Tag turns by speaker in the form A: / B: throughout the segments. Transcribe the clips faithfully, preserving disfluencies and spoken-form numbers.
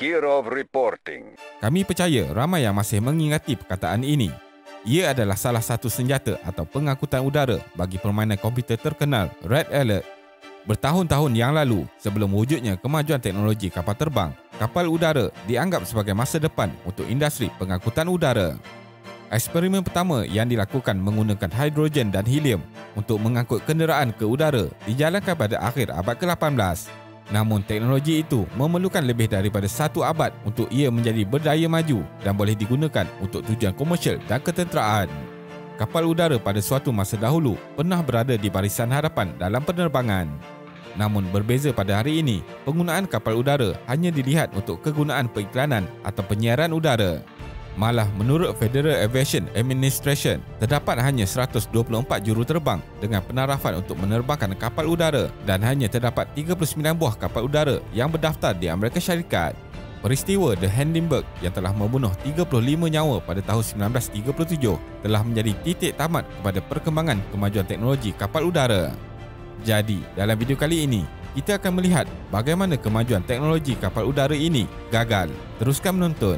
A: Kirov Reporting.
B: Kami percaya ramai yang masih mengingati perkataan ini. Ia adalah salah satu senjata atau pengangkutan udara bagi permainan komputer terkenal Red Alert. Bertahun-tahun yang lalu, sebelum wujudnya kemajuan teknologi kapal terbang, kapal udara dianggap sebagai masa depan untuk industri pengangkutan udara. Eksperimen pertama yang dilakukan menggunakan hidrogen dan helium untuk mengangkut kenderaan ke udara dijalankan pada akhir abad ke lapan belas. Namun teknologi itu memerlukan lebih daripada satu abad untuk ia menjadi berdaya maju dan boleh digunakan untuk tujuan komersial dan ketenteraan. Kapal udara pada suatu masa dahulu pernah berada di barisan hadapan dalam penerbangan. Namun berbeza pada hari ini, penggunaan kapal udara hanya dilihat untuk kegunaan periklanan atau penyiaran udara. Malah menurut Federal Aviation Administration, terdapat hanya seratus dua puluh empat juruterbang dengan penarafan untuk menerbangkan kapal udara dan hanya terdapat tiga puluh sembilan buah kapal udara yang berdaftar di Amerika Syarikat. Peristiwa The Hindenburg yang telah membunuh tiga puluh lima nyawa pada tahun sembilan belas tiga puluh tujuh telah menjadi titik tamat kepada perkembangan kemajuan teknologi kapal udara. Jadi, dalam video kali ini, kita akan melihat bagaimana kemajuan teknologi kapal udara ini gagal. Teruskan menonton.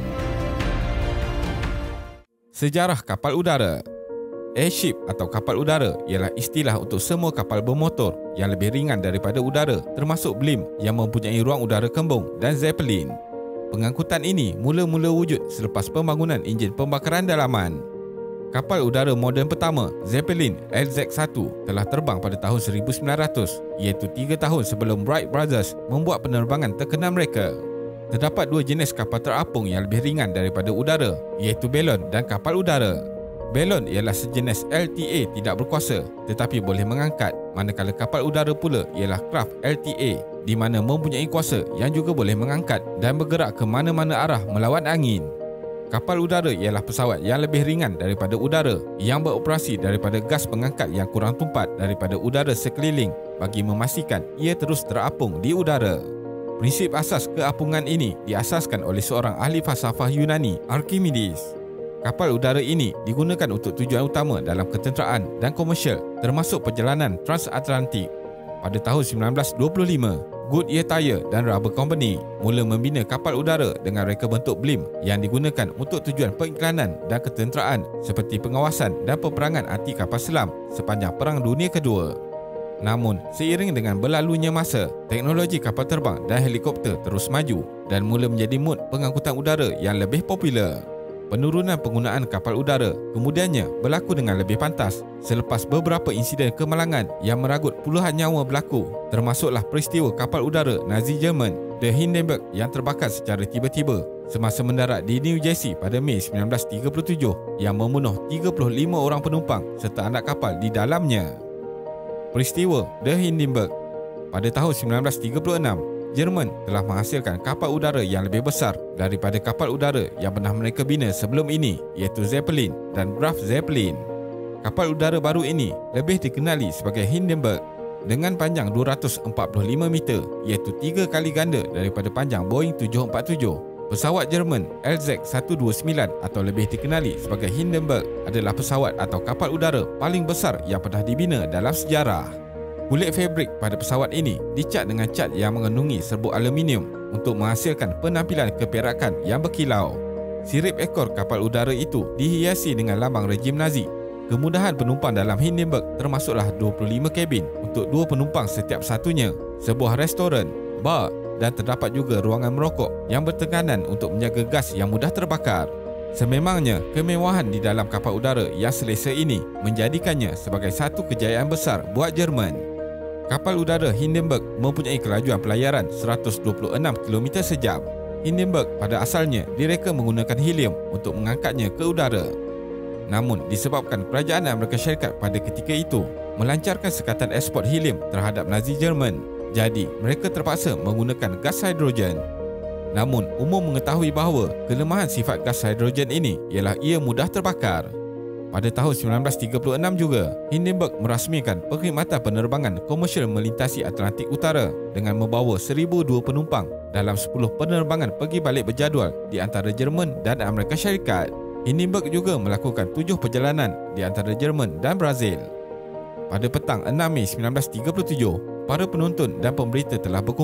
B: Sejarah kapal udara. Airship atau kapal udara ialah istilah untuk semua kapal bermotor yang lebih ringan daripada udara, termasuk blimp yang mempunyai ruang udara kembung dan zeppelin. Pengangkutan ini mula-mula wujud selepas pembangunan enjin pembakaran dalaman. Kapal udara moden pertama, Zeppelin L Z satu, telah terbang pada tahun seribu sembilan ratus, iaitu tiga tahun sebelum Wright Brothers membuat penerbangan terkenal mereka. Terdapat dua jenis kapal terapung yang lebih ringan daripada udara, iaitu belon dan kapal udara. Belon ialah sejenis L T A tidak berkuasa tetapi boleh mengangkat, manakala kapal udara pula ialah craft L T A di mana mempunyai kuasa yang juga boleh mengangkat dan bergerak ke mana-mana arah melawan angin. Kapal udara ialah pesawat yang lebih ringan daripada udara yang beroperasi daripada gas pengangkat yang kurang tumpat daripada udara sekeliling bagi memastikan ia terus terapung di udara. Prinsip asas keapungan ini diasaskan oleh seorang ahli falsafah Yunani, Archimedes. Kapal udara ini digunakan untuk tujuan utama dalam ketenteraan dan komersial, termasuk perjalanan transatlantik. Pada tahun sembilan belas dua puluh lima, Goodyear Tire dan Rubber Company mula membina kapal udara dengan reka bentuk blimp yang digunakan untuk tujuan periklanan dan ketenteraan seperti pengawasan dan peperangan anti kapal selam sepanjang Perang Dunia Kedua. Namun, seiring dengan berlalunya masa, teknologi kapal terbang dan helikopter terus maju dan mula menjadi mod pengangkutan udara yang lebih popular. Penurunan penggunaan kapal udara kemudiannya berlaku dengan lebih pantas selepas beberapa insiden kemalangan yang meragut puluhan nyawa berlaku, termasuklah peristiwa kapal udara Nazi Jerman The Hindenburg yang terbakar secara tiba-tiba semasa mendarat di New Jersey pada Mei sembilan belas tiga puluh tujuh yang membunuh tiga puluh lima orang penumpang serta anak kapal di dalamnya. Peristiwa The Hindenburg. Pada tahun sembilan belas tiga puluh enam, Jerman telah menghasilkan kapal udara yang lebih besar daripada kapal udara yang pernah mereka bina sebelum ini, iaitu Zeppelin dan Graf Zeppelin. Kapal udara baru ini lebih dikenali sebagai Hindenburg dengan panjang dua ratus empat puluh lima meter, iaitu tiga kali ganda daripada panjang Boeing tujuh empat tujuh. Pesawat Jerman L Z seratus dua puluh sembilan atau lebih dikenali sebagai Hindenburg adalah pesawat atau kapal udara paling besar yang pernah dibina dalam sejarah. Kulit fabrik pada pesawat ini dicat dengan cat yang mengandungi serbuk aluminium untuk menghasilkan penampilan keperakan yang berkilau. Sirip ekor kapal udara itu dihiasi dengan lambang rejim Nazi. Kemudahan penumpang dalam Hindenburg termasuklah dua puluh lima kabin untuk dua penumpang setiap satunya, sebuah restoran, bar dan terdapat juga ruangan merokok yang bertekanan untuk menjaga gas yang mudah terbakar. Sememangnya, kemewahan di dalam kapal udara yang selesa ini menjadikannya sebagai satu kejayaan besar buat Jerman. Kapal udara Hindenburg mempunyai kelajuan pelayaran seratus dua puluh enam kilometer sejam. Hindenburg pada asalnya direka menggunakan helium untuk mengangkatnya ke udara. Namun, disebabkan kerajaan Amerika Syarikat pada ketika itu melancarkan sekatan ekspor helium terhadap Nazi Jerman, jadi mereka terpaksa menggunakan gas hidrogen. Namun, umum mengetahui bahawa kelemahan sifat gas hidrogen ini ialah ia mudah terbakar. Pada tahun sembilan belas tiga puluh enam juga, Hindenburg merasmikan perkhidmatan penerbangan komersial melintasi Atlantik Utara dengan membawa seribu dua penumpang dalam sepuluh penerbangan pergi balik berjadual di antara Jerman dan Amerika Syarikat. Hindenburg juga melakukan tujuh perjalanan di antara Jerman dan Brazil. Pada petang enam Mei sembilan belas tiga puluh tujuh, para penonton dan pemberita telah berkumpul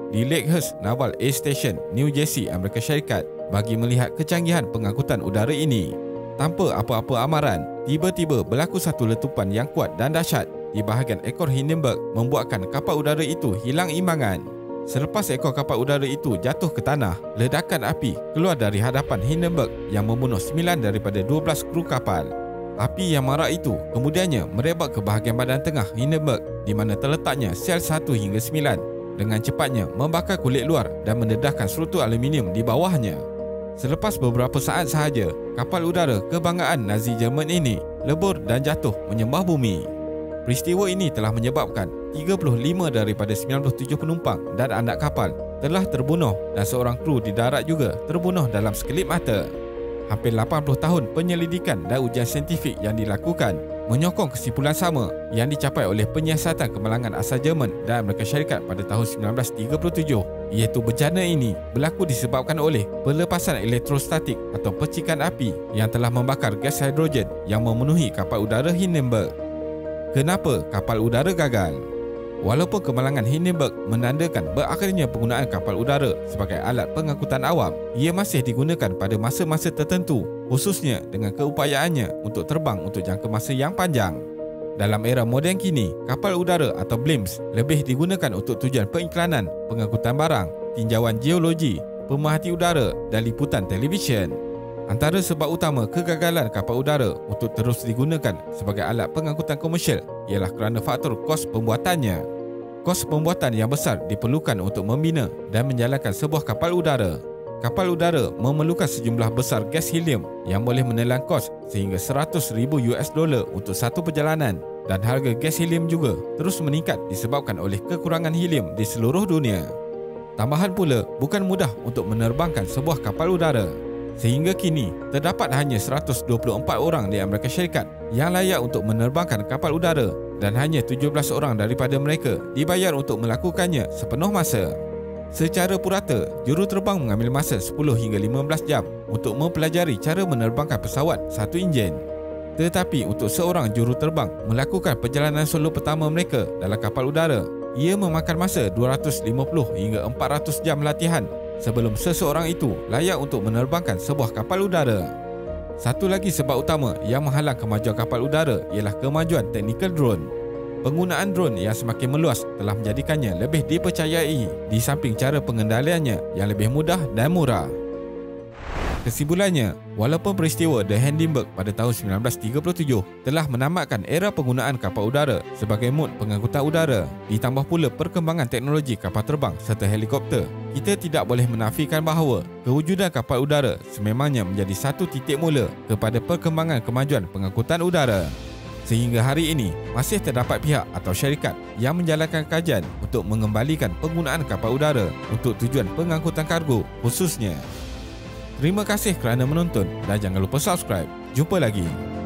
B: di Lakehurst Naval Air Station, New Jersey, Amerika Syarikat bagi melihat kecanggihan pengangkutan udara ini. Tanpa apa-apa amaran, tiba-tiba berlaku satu letupan yang kuat dan dahsyat di bahagian ekor Hindenburg membuatkan kapal udara itu hilang imbangan. Selepas ekor kapal udara itu jatuh ke tanah, ledakan api keluar dari hadapan Hindenburg yang membunuh sembilan daripada dua belas kru kapal. Api yang marak itu kemudiannya merebak ke bahagian badan tengah Hindenburg di mana terletaknya sel satu hingga sembilan. Dengan cepatnya membakar kulit luar dan mendedahkan struktur aluminium di bawahnya. Selepas beberapa saat sahaja, kapal udara kebanggaan Nazi Jerman ini lebur dan jatuh menyembah bumi. Peristiwa ini telah menyebabkan tiga puluh lima daripada sembilan puluh tujuh penumpang dan anak kapal telah terbunuh dan seorang kru di darat juga terbunuh dalam sekelip mata. Hampir lapan puluh tahun penyelidikan dan ujian saintifik yang dilakukan menyokong kesimpulan sama yang dicapai oleh penyiasatan kemalangan asal Jerman dan Amerika Syarikat pada tahun sembilan belas tiga puluh tujuh, iaitu bencana ini berlaku disebabkan oleh pelepasan elektrostatik atau percikan api yang telah membakar gas hidrogen yang memenuhi kapal udara Hindenburg. Kenapa kapal udara gagal? Walaupun kemalangan Hindenburg menandakan berakhirnya penggunaan kapal udara sebagai alat pengangkutan awam, ia masih digunakan pada masa-masa tertentu, khususnya dengan keupayaannya untuk terbang untuk jangka masa yang panjang. Dalam era moden kini, kapal udara atau blimps lebih digunakan untuk tujuan periklanan, pengangkutan barang, tinjauan geologi, pemerhati udara dan liputan televisyen. Antara sebab utama kegagalan kapal udara untuk terus digunakan sebagai alat pengangkutan komersial ialah kerana faktor kos pembuatannya. Kos pembuatan yang besar diperlukan untuk membina dan menjalankan sebuah kapal udara. Kapal udara memerlukan sejumlah besar gas helium yang boleh menelan kos sehingga seratus ribu US dollar untuk satu perjalanan, dan harga gas helium juga terus meningkat disebabkan oleh kekurangan helium di seluruh dunia. Tambahan pula, bukan mudah untuk menerbangkan sebuah kapal udara. Sehingga kini, terdapat hanya seratus dua puluh empat orang di Amerika Syarikat yang layak untuk menerbangkan kapal udara dan hanya tujuh belas orang daripada mereka dibayar untuk melakukannya sepenuh masa. Secara purata, juruterbang mengambil masa sepuluh hingga lima belas jam untuk mempelajari cara menerbangkan pesawat satu enjin. Tetapi untuk seorang juruterbang melakukan perjalanan solo pertama mereka dalam kapal udara, ia memakan masa dua ratus lima puluh hingga empat ratus jam latihan sebelum seseorang itu layak untuk menerbangkan sebuah kapal udara. Satu lagi sebab utama yang menghalang kemajuan kapal udara ialah kemajuan teknikal drone. Penggunaan drone yang semakin meluas telah menjadikannya lebih dipercayai di samping cara pengendaliannya yang lebih mudah dan murah. Kesimpulannya, walaupun peristiwa The Hindenburg pada tahun sembilan belas tiga puluh tujuh telah menamatkan era penggunaan kapal udara sebagai mod pengangkutan udara, ditambah pula perkembangan teknologi kapal terbang serta helikopter, kita tidak boleh menafikan bahawa kewujudan kapal udara sememangnya menjadi satu titik mula kepada perkembangan kemajuan pengangkutan udara. Sehingga hari ini, masih terdapat pihak atau syarikat yang menjalankan kajian untuk mengembalikan penggunaan kapal udara untuk tujuan pengangkutan kargo khususnya. Terima kasih kerana menonton dan jangan lupa subscribe. Jumpa lagi.